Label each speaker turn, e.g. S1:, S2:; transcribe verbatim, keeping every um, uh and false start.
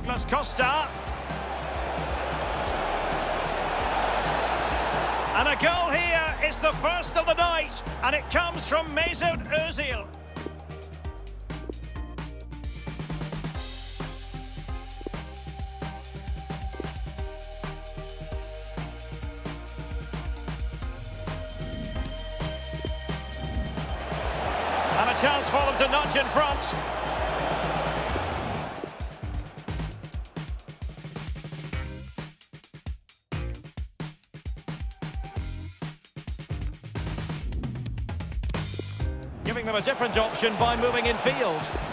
S1: Douglas Costa. And a goal here is the first of the night, and it comes from Mesut Ozil. And a chance for them to nudge in front. Giving them a different option by moving in field.